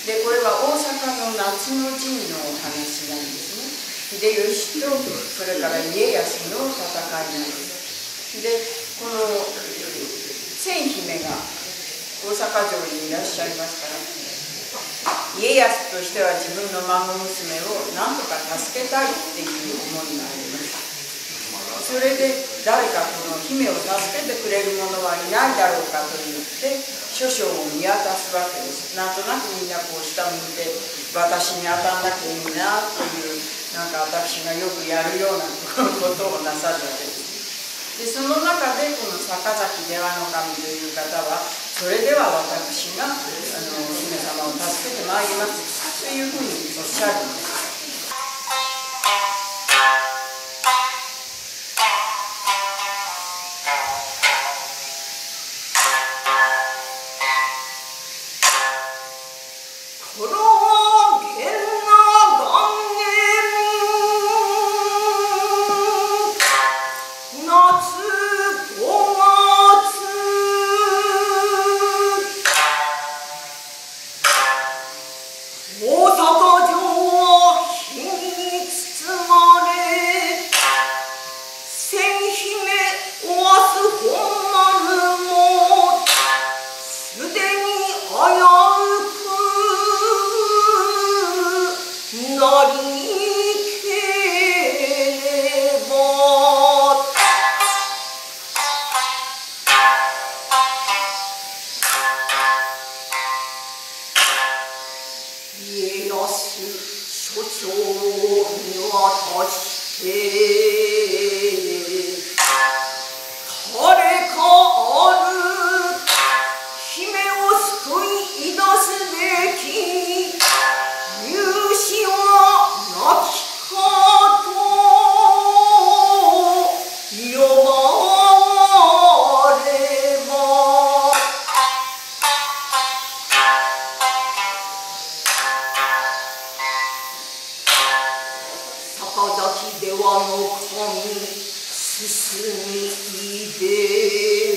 でこれは大阪の夏の陣のお話なんですね。秀吉とそれから家康の戦いなんです。でこの千姫が大阪城にいらっしゃいますから、家康としては自分の孫娘を何とか助けたいっていう思いがあります。それで誰かこの姫を助けてくれる者はいないだろうかと言って諸将を見渡すわけです。なんとなくみんなこう下向いて私に当たんなきゃいいなという、なんか私がよくやるようなことをなさるわけです。でその中でこの坂崎出羽守という方は、それでは私が姫様を助けてまいりますというふうにおっしゃるんです。 家康所長に渡して誰かある姫を救い出すべき勇士はなきかと呼ばれば、坂崎出羽守進みいで